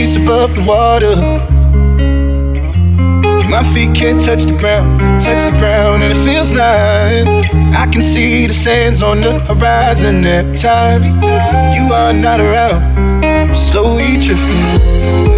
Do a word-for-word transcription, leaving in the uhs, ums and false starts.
face above the water. My feet can't touch the ground, touch the ground, and it feels like I can see the sands on the horizon every time you are not around. I'm slowly drifting.